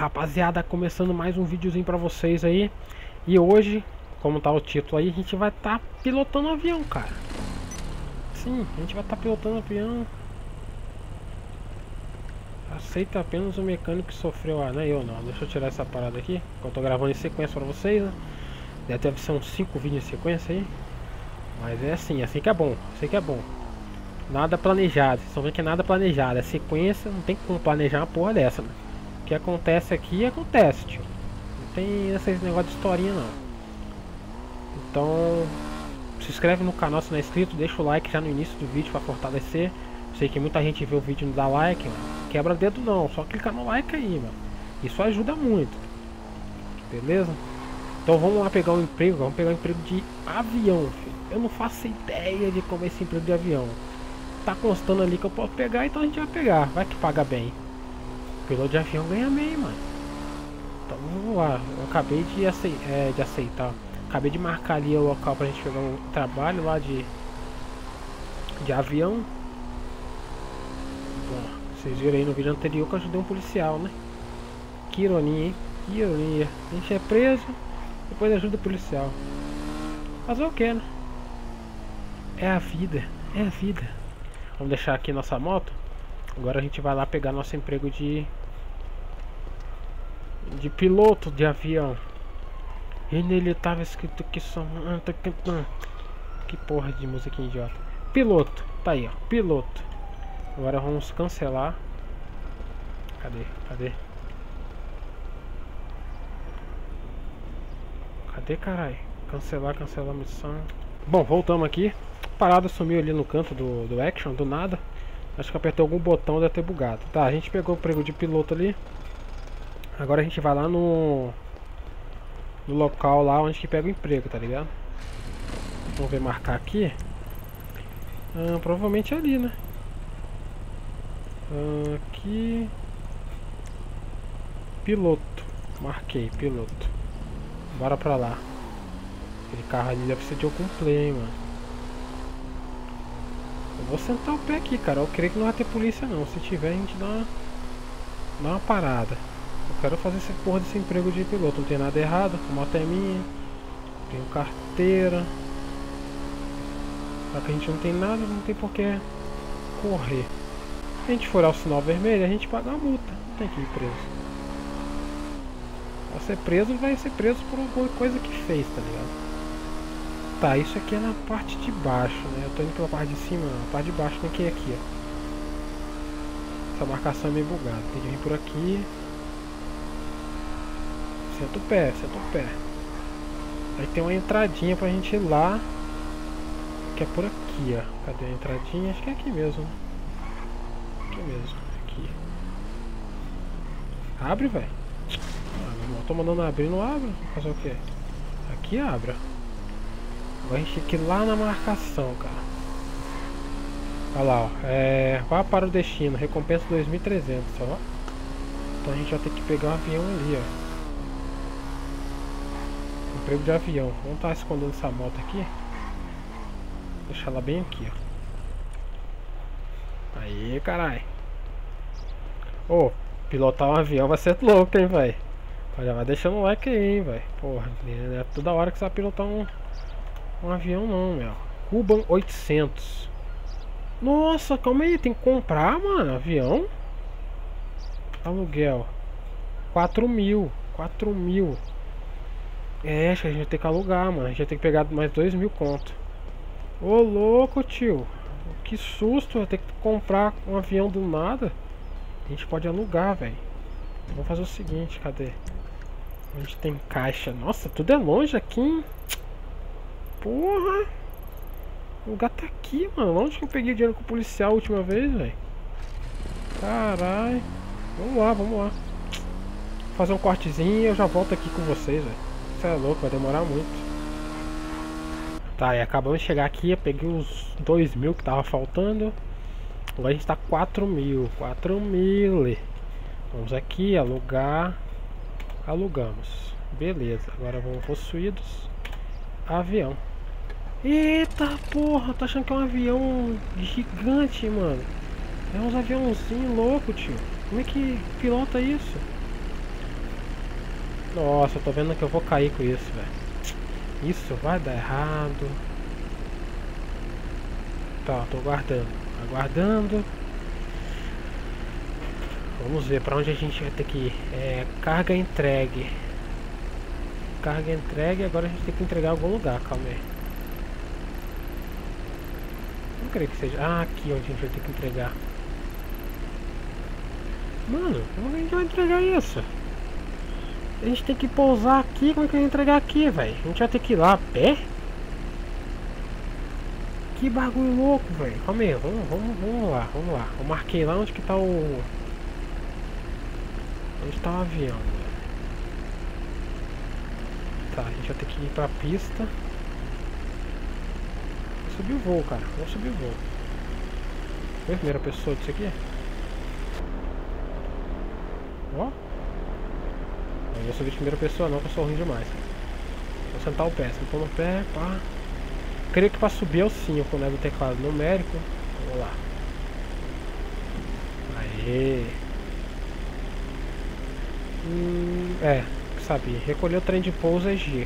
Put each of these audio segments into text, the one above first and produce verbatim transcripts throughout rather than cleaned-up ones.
rapaziada, começando mais um videozinho pra vocês aí. E hoje, como tá o título aí, a gente vai estar tá pilotando um avião, cara. Sim, a gente vai estar tá pilotando um avião. Aceita apenas o mecânico que sofreu. Ah, não é eu não. Deixa eu tirar essa parada aqui, que eu tô gravando em sequência pra vocês, né? Deve ser uns cinco vídeos em sequência aí. Mas é assim, assim que é bom, assim que é bom. Nada planejado, vocês estão vendo que é nada planejado. É sequência, não tem como planejar uma porra dessa, né? O que acontece aqui, acontece, tio. Não tem esses negócio de historinha, não. Então, se inscreve no canal se não é inscrito, deixa o like já no início do vídeo pra fortalecer. Sei que muita gente vê o vídeo e não dá like, mano. Quebra dedo não, só clicar no like aí, mano. Isso ajuda muito. Beleza? Então vamos lá pegar um emprego, vamos pegar um emprego de avião, filho. Eu não faço ideia de como é esse emprego de avião. Tá constando ali que eu posso pegar, então a gente vai pegar. Vai que paga bem. O piloto de avião ganha bem, mano. Então vamos lá. Eu acabei de, acei é, de aceitar. Acabei de marcar ali o local pra gente pegar um trabalho lá de de avião. Bom, vocês viram aí no vídeo anterior que eu ajudei um policial, né? Que ironia, hein? Que ironia. A gente é preso, depois ajuda o policial. Fazer o que, né? É a vida, é a vida. Vamos deixar aqui nossa moto. Agora a gente vai lá pegar nosso emprego de de piloto de avião. E nele tava escrito que só que porra de musiquinha idiota. Piloto, tá aí, ó, piloto. Agora vamos cancelar. Cadê? Cadê? Cadê, caralho? Cancelar, cancelar a missão. Bom, voltamos aqui. A parada sumiu ali no canto do, do action, do nada. Acho que apertei algum botão, deve ter bugado. Tá, a gente pegou o emprego de piloto ali. Agora a gente vai lá no no local lá onde que pega o emprego, tá ligado? Vamos ver, marcar aqui. Ah, provavelmente é ali, né? Ah, aqui. Piloto. Marquei, piloto. Bora pra lá. Aquele carro ali deve ser de algum play, mano. Eu vou sentar o pé aqui, cara. Eu creio que não vai ter polícia não. Se tiver, a gente dá uma, dá uma parada. Eu quero fazer essa porra desse emprego de piloto. Não tem nada errado. A moto é minha. Tenho carteira. Só que a gente não tem nada, não tem por que correr. Se a gente furar o sinal vermelho, a gente paga uma multa. Não tem que ir preso. Vai ser preso, vai ser preso por alguma coisa que fez, tá ligado? Tá, isso aqui é na parte de baixo, né? Eu tô indo pela parte de cima, não. A parte de baixo tem que ir aqui, ó. Essa marcação é meio bugada. Tem que vir por aqui. Senta o pé, senta o pé. Aí tem uma entradinha pra gente ir lá. Que é por aqui, ó. Cadê a entradinha? Acho que é aqui mesmo, né? Aqui mesmo, aqui. Abre, velho. Ah, meu irmão, tô mandando abrir, não abre. Fazer o quê? Aqui abre. Agora a gente tem que ir lá na marcação, cara. Olha lá, ó. É, vá para o destino, recompensa dois mil e trezentos, ó. Então a gente vai ter que pegar um avião ali, ó. Emprego de avião. Vamos estar escondendo essa moto aqui. Deixar ela bem aqui, ó. Aí, caralho. Ô, oh, pilotar um avião vai ser louco, hein, velho. Já vai deixando o like aí, hein, velho. Porra, não é toda hora que você vai pilotar um, um avião não, meu. Cuban oitocentos. Nossa, calma aí, tem que comprar, mano, avião. Aluguel quatro mil, quatro mil. É, acho que a gente vai ter que alugar, mano. A gente vai ter que pegar mais dois mil conto. Ô, louco, tio. Que susto, vai ter que comprar um avião do nada. A gente pode alugar, velho. Vamos fazer o seguinte, cadê? A gente tem caixa. Nossa, tudo é longe aqui, hein? Porra. O lugar tá aqui, mano. Onde que eu peguei dinheiro com o policial a última vez, velho? Caralho. Vamos lá, vamos lá. Vou fazer um cortezinho e eu já volto aqui com vocês, velho. Isso é louco, vai demorar muito. Tá, e acabamos de chegar aqui. Eu peguei os dois mil que tava faltando. Agora a gente tá quatro mil. quatro mil. Vamos aqui, alugar. Alugamos. Beleza, agora vamos possuídos. Avião. Eita porra, tô achando que é um avião gigante, mano. É uns aviãozinhos loucos, tio. Como é que pilota isso? Nossa, eu tô vendo que eu vou cair com isso, velho. Isso vai dar errado. Tá, tô aguardando. Aguardando. Vamos ver pra onde a gente vai ter que ir. É, carga entregue. Carga entregue, agora a gente tem que entregar em algum lugar, calma aí. Não creio que seja. Ah, aqui onde a gente vai ter que entregar. Mano, como a gente vai entregar isso? A gente tem que pousar aqui, como é que a gente vai entregar aqui, velho? A gente vai ter que ir lá a pé? Que bagulho louco, velho. Calma aí, vamos, vamos, vamos lá, vamos lá. Eu marquei lá onde que tá o... Onde tá o avião, velho. Tá, a gente vai ter que ir pra pista. Vou subir o voo, cara. Vamos subir o voo. Foi a primeira pessoa disso aqui? Ó. Não vou subir de primeira pessoa não, que eu sou ruim demais. Vou sentar o pé, sentar no pé, pá. Creio que pra subir é o cinco, né, do teclado numérico. Vamos lá. Aê. Hum, é, sabia. Recolher o trem de pouso é G.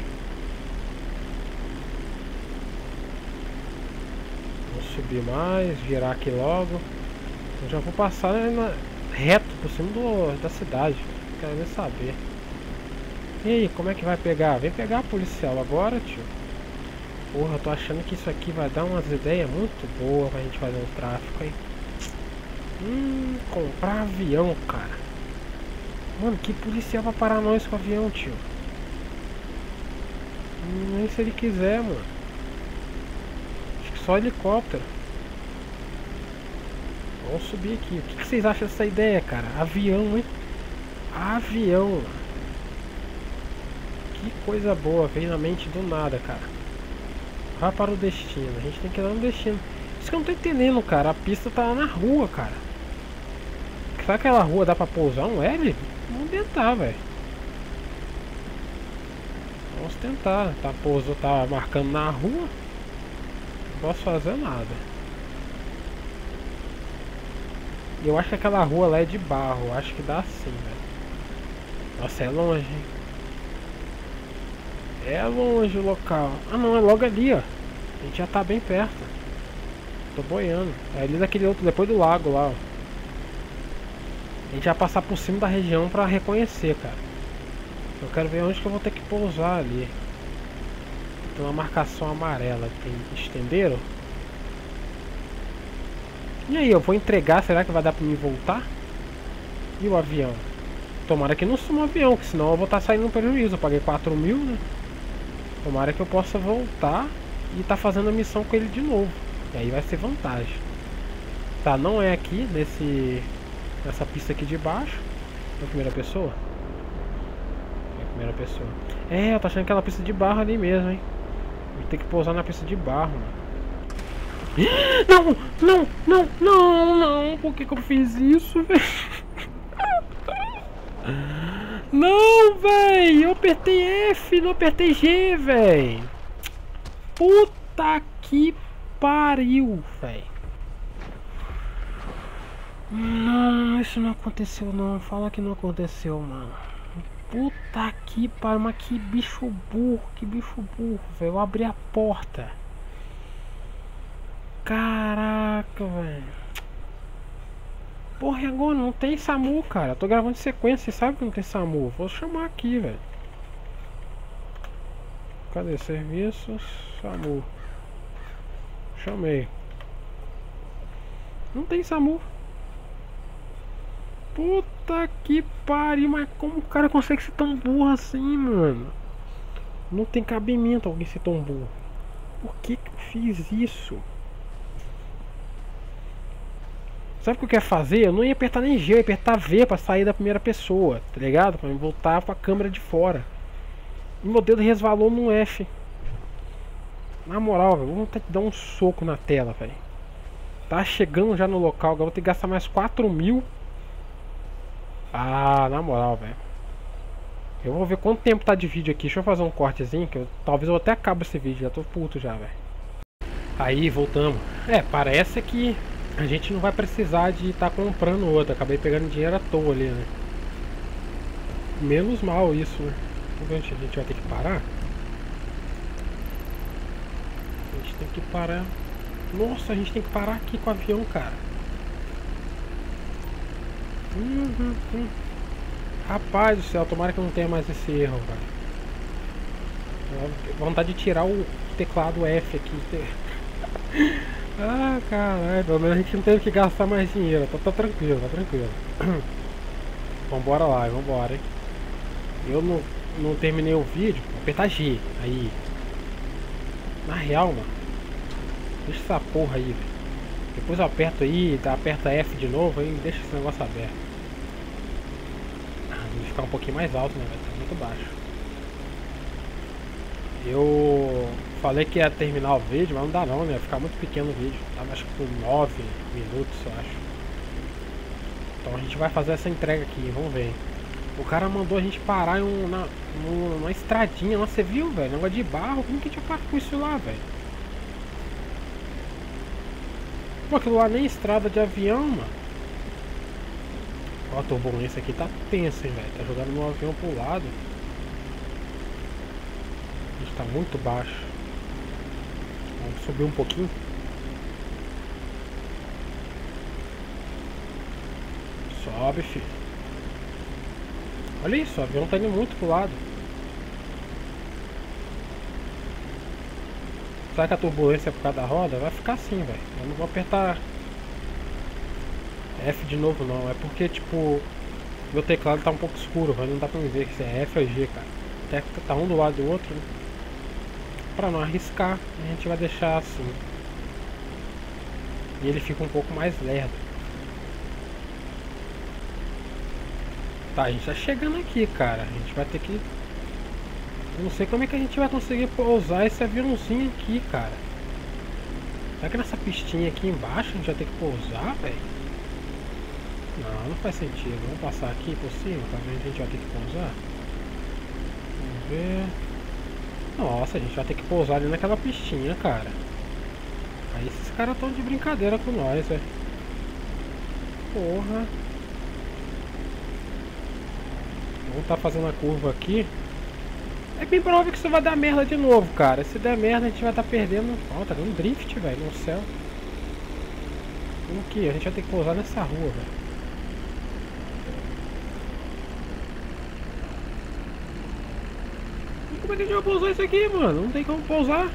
Vou subir mais, virar aqui logo. Eu já vou passar na, reto por cima do, da cidade. Não quero nem saber. E aí, como é que vai pegar? Vem pegar a policial agora, tio. Porra, eu tô achando que isso aqui vai dar umas ideias muito boas pra gente fazer um tráfico aí. Hum, comprar avião, cara. Mano, que policial vai parar nós com avião, tio? Hum, nem se ele quiser, mano. Acho que só helicóptero. Vamos subir aqui. O que, que vocês acham dessa ideia, cara? Avião, hein? Avião, mano. Que coisa boa, veio na mente do nada, cara. Vá para o destino, a gente tem que ir lá no destino. Isso que eu não tô entendendo, cara. A pista tá na rua, cara. Será que aquela rua dá pra pousar um L? Vamos tentar, velho. Vamos tentar. Tá, pousou, tá marcando na rua. Não posso fazer nada. Eu acho que aquela rua lá é de barro. Acho que dá sim, velho. Nossa, é longe, hein? É longe o local. Ah não, é logo ali, ó. A gente já tá bem perto. Tô boiando. É ali naquele outro, depois do lago lá, ó. A gente vai passar por cima da região pra reconhecer, cara. Eu quero ver onde que eu vou ter que pousar ali. Tem uma marcação amarela. Tem estenderam? E aí, eu vou entregar, será que vai dar pra me voltar? E o avião? Tomara que não suma o avião, que senão eu vou estar saindo no prejuízo. Eu paguei quatro mil, né? Tomara que eu possa voltar e tá fazendo a missão com ele de novo. E aí vai ser vantagem. Tá, não é aqui, nesse nessa pista aqui de baixo. É a primeira pessoa? É a primeira pessoa. É, eu tô achando aquela pista de barro ali mesmo, hein? Vou ter que pousar na pista de barro, mano. Não, não, não, não, não. Por que que eu fiz isso, velho? Não, velho. Eu apertei F, não apertei G, velho. Puta que pariu, velho. Não, isso não aconteceu não. Fala que não aconteceu, mano. Puta que pariu, mas que bicho burro, que bicho burro, velho. Eu abri a porta. Caraca, velho. Porra, e agora não tem SAMU, cara. Eu tô gravando em sequência, você sabe que não tem SAMU. Vou chamar aqui, velho. Cadê serviços? SAMU. Chamei. Não tem SAMU. Puta que pariu, mas como o cara consegue ser tão burro assim, mano? Não tem cabimento alguém ser tão burro. Por que que eu fiz isso? Sabe o que eu quero fazer? Eu não ia apertar nem G, eu ia apertar V pra sair da primeira pessoa, tá ligado? Pra me voltar pra câmera de fora. E meu dedo resvalou no F. Na moral, velho, vou ter que dar um soco na tela, velho. Tá chegando já no local, agora vou ter que gastar mais quatro mil. Ah, na moral, velho. Eu vou ver quanto tempo tá de vídeo aqui. Deixa eu fazer um cortezinho, que eu, talvez eu até acabe esse vídeo. Já tô puto já, velho. Aí, voltamos. É, parece que a gente não vai precisar de estar tá comprando outra. Acabei pegando dinheiro à toa ali, né? Menos mal isso, né? Vamos ver se a gente vai ter que parar. A gente tem que parar. Nossa, a gente tem que parar aqui com o avião, cara. Uhum, uhum. Rapaz do céu, tomara que eu não tenha mais esse erro, velho. Vontade de tirar o teclado F aqui. Ah, caralho, pelo menos a gente não teve que gastar mais dinheiro. Tá, tá tranquilo, tá tranquilo. Vambora lá, vambora, hein. Eu não, não terminei o vídeo. Vou apertar G, aí. Na real, mano, deixa essa porra aí, velho. Depois eu aperto aí, tá, aperta F de novo, aí deixa esse negócio aberto. Ah, tem que ficar um pouquinho mais alto, né, velho? Tá muito baixo. Eu falei que ia terminar o vídeo, mas não dá não, né? Vai ficar muito pequeno o vídeo. Tava acho que com nove minutos, eu acho. Então a gente vai fazer essa entrega aqui, vamos ver. O cara mandou a gente parar em um, na, numa estradinha lá, você viu, velho? Negócio de barro, como que a gente para com isso lá, velho? Pô, aquilo lá nem estrada de avião, mano. Ó, a turbulência aqui tá tensa, hein, velho? Tá jogando meu avião pro lado. A gente tá muito baixo. Vamos subir um pouquinho. Sobe, filho. Olha isso, o avião tá indo muito pro lado. Será que a turbulência é por causa da roda? Vai ficar assim, velho. Eu não vou apertar F de novo não. É porque, tipo, meu teclado tá um pouco escuro, velho. Não dá pra me ver se é F ou G, cara. Até que tá um do lado do outro, né? Pra não arriscar, a gente vai deixar assim. E ele fica um pouco mais lerdo. Tá, a gente tá chegando aqui, cara. A gente vai ter que... Eu não sei como é que a gente vai conseguir pousar esse aviãozinho aqui, cara. Será que nessa pistinha aqui embaixo a gente vai ter que pousar, velho? Não, não faz sentido. Vamos passar aqui por cima pra ver onde a gente vai ter que pousar. Vamos ver... Nossa, a gente vai ter que pousar ali naquela pistinha, cara. Aí esses caras estão de brincadeira com nós, velho. Porra. Vamos tá fazendo a curva aqui. É bem provável que isso vai dar merda de novo, cara. Se der merda, a gente vai estar tá perdendo. Ó, oh, tá dando drift, velho, no céu. Como que? A gente vai ter que pousar nessa rua, velho. Como é que a gente vai pousar isso aqui, mano? Não tem como pousar.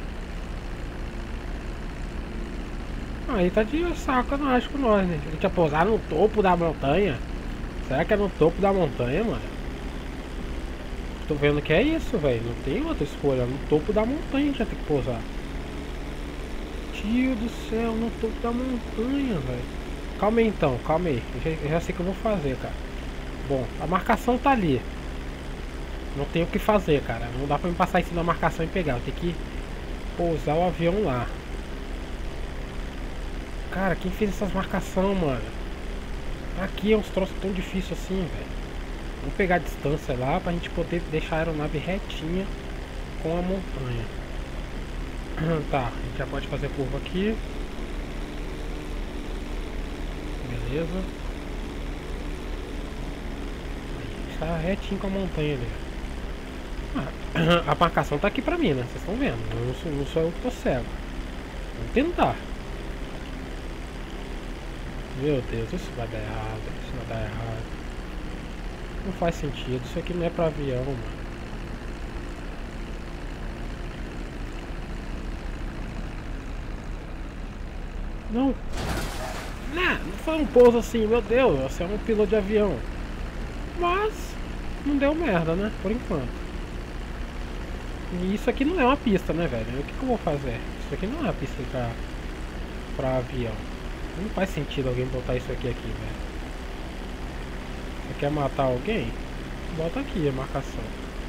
Aí tá de sacanagem com nós, né? A gente vai pousar no topo da montanha. Será que é no topo da montanha, mano? Tô vendo que é isso, velho. Não tem outra escolha. No topo da montanha a gente vai ter que pousar. Tio do céu, no topo da montanha, velho. Calma aí então, calma aí. Eu já, eu já sei o que eu vou fazer, cara. Bom, a marcação tá ali. Não tem o que fazer, cara. Não dá pra me passar em cima da marcação e pegar. Eu tenho que pousar o avião lá. Cara, quem fez essas marcações, mano? Aqui é uns troços tão difíceis assim, velho. Vamos pegar a distância lá pra gente poder deixar a aeronave retinha com a montanha. Tá, a gente já pode fazer a curva aqui. Beleza. Está retinho com a montanha ali. Ah, a marcação tá aqui pra mim, né? Vocês estão vendo. Eu não, sou, não sou eu que tô cego. Vamos tentar. Meu Deus, isso vai dar errado. Isso vai dar errado. Não faz sentido. Isso aqui não é pra avião, mano. Não. Não, não foi um pouso assim, meu Deus. Você é um piloto de avião. Mas não deu merda, né? Por enquanto. E isso aqui não é uma pista, né, velho? O que, que eu vou fazer? Isso aqui não é uma pista pra, pra avião. Não faz sentido alguém botar isso aqui aqui, velho. Você quer matar alguém? Bota aqui a marcação.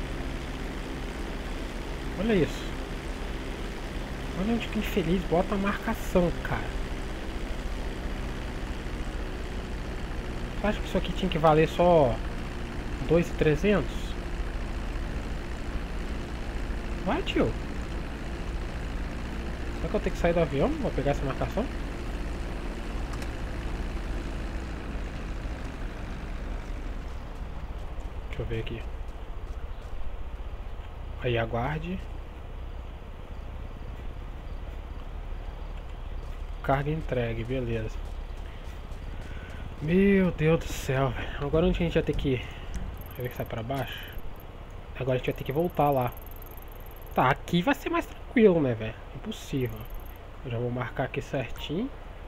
Olha isso. Olha onde que infeliz bota a marcação, cara. Você acha que isso aqui tinha que valer só dois mil e trezentos? Vai, tio. Será que eu tenho que sair do avião? Vou pegar essa marcação? Deixa eu ver aqui. Aí, aguarde. Carga entregue, beleza. Meu Deus do céu, velho. Agora onde a gente vai ter que ir? Deixa eu ver que sai pra baixo. Agora a gente vai ter que voltar lá. Tá, aqui vai ser mais tranquilo, né, velho? Impossível. Eu já vou marcar aqui certinho.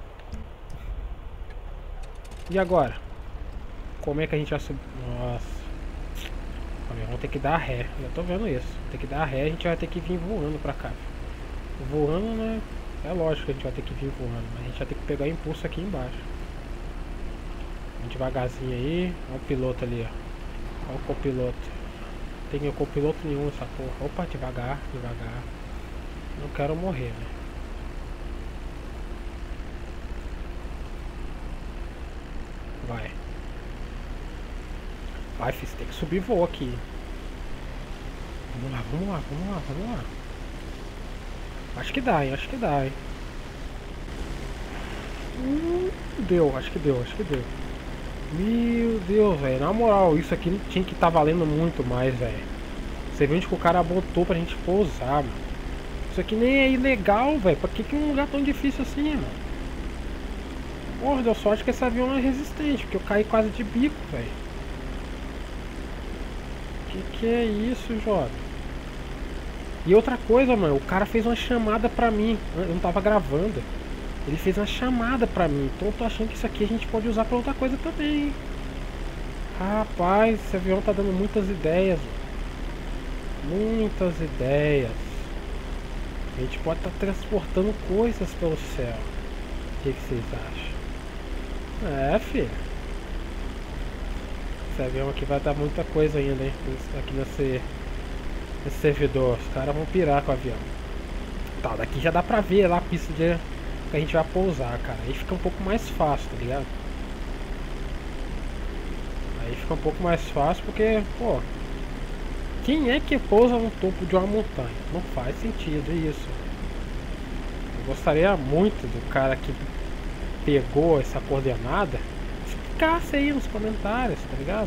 E agora? Como é que a gente vai subir? Nossa. Vamos ter que dar ré. Já tô vendo isso. Tem que dar ré, a gente vai ter que vir voando pra cá. Voando, né? É lógico que a gente vai ter que vir voando. Mas a gente vai ter que pegar impulso aqui embaixo. Devagarzinho aí. Olha o piloto ali, ó. Olha o copiloto. Não tem copiloto nenhum essa porra. Opa, devagar, devagar. Não quero morrer, né? Vai. Vai, filho, tem que subir voo aqui. Vamos lá, vamos lá, vamos lá, vamos lá. Acho que dá, hein? Acho que dá, hein? Hum, deu, acho que deu, acho que deu. Meu Deus, velho. Na moral, isso aqui tinha que estar tá valendo muito mais, velho. Você viu onde que o cara botou pra gente pousar, mano. Isso aqui nem é ilegal, velho. Pra que, que um lugar tão difícil assim, mano? Porra, deu sorte que esse avião não é resistente, porque eu caí quase de bico, velho. Que que é isso, Jota? E outra coisa, mano, o cara fez uma chamada pra mim. Eu não tava gravando. Ele fez uma chamada pra mim. Então eu tô achando que isso aqui a gente pode usar pra outra coisa também, hein? Rapaz, esse avião tá dando muitas ideias, mano. Muitas ideias. A gente pode estar tá transportando coisas pelo céu. O que, que vocês acham? É, filho. Esse avião aqui vai dar muita coisa ainda, hein? Aqui nesse, nesse servidor. Os caras vão pirar com o avião. Tá, daqui já dá pra ver lá a pista de, que a gente vai pousar, cara. Aí fica um pouco mais fácil, tá ligado? Aí fica um pouco mais fácil porque, pô... Quem é que pousa no topo de uma montanha? Não faz sentido isso. Eu gostaria muito do cara que pegou essa coordenada explicasse aí nos comentários, tá ligado?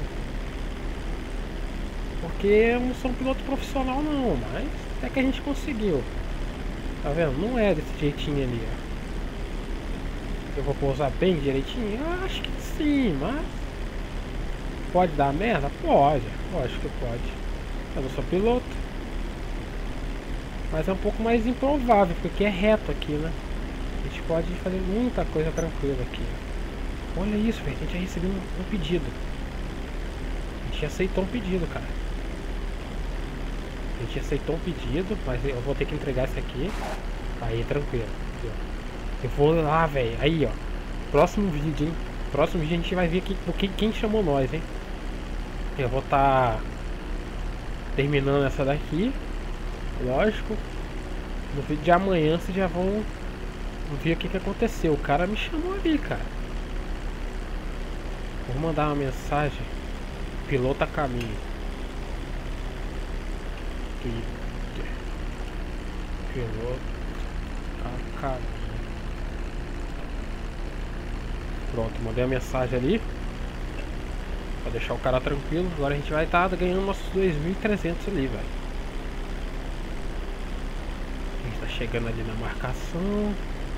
Porque eu não sou um piloto profissional não, mas até que a gente conseguiu. Tá vendo? Não é desse jeitinho ali, ó. Eu vou pousar bem direitinho? Eu acho que sim, mas... Pode dar merda? Pode, lógico que pode. Eu não sou piloto. Mas é um pouco mais improvável, porque é reto aqui, né? A gente pode fazer muita coisa tranquila aqui. Olha isso, velho. A gente já recebeu um, um pedido. A gente aceitou um pedido, cara. A gente aceitou um pedido, mas eu vou ter que entregar esse aqui. Aí, tranquilo. Eu vou lá, velho. Aí, ó. Próximo vídeo, hein? Próximo vídeo a gente vai ver aqui quem, quem chamou nós, hein? Eu vou estar... Tá... terminando essa daqui, lógico. No vídeo de amanhã vocês já vão ver o que, que aconteceu. O cara me chamou ali, cara. Vou mandar uma mensagem. Piloto a caminho. Piloto a caminho. Pronto, mandei a mensagem ali. Pra deixar o cara tranquilo. Agora a gente vai estar tá ganhando nossos dois mil e trezentos ali, velho. A gente tá chegando ali na marcação.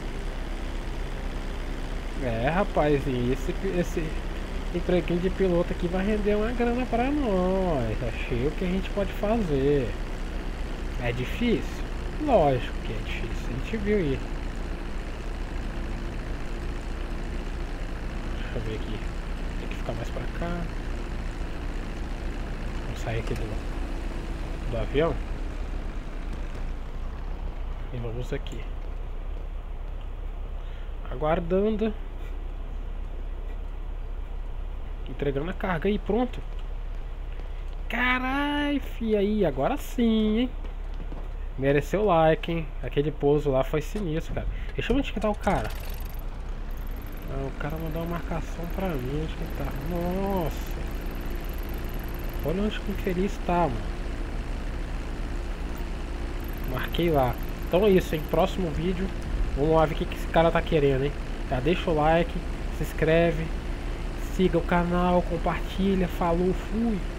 É, rapaz, e esse, esse empreguinho de piloto aqui vai render uma grana pra nós. Achei o que a gente pode fazer. É difícil? Lógico que é difícil. A gente viu aí. Deixa eu ver aqui. Tem que ficar mais pra cá. Vamos sair aqui do, do avião. E vamos aqui. Aguardando. Entregando a carga aí, pronto. Carai, fi, aí, agora sim, hein? Mereceu o like, hein? Aquele pouso lá foi sinistro, cara. Deixa eu ver onde que tá o cara. Ah, o cara mandou uma marcação pra mim, onde que ele tá? Nossa. Olha onde que o infeliz tá, mano. Marquei lá. Então é isso, hein? Próximo vídeo. Vamos lá ver o que, que esse cara tá querendo, hein? Já deixa o like, se inscreve, siga o canal, compartilha, falou, fui.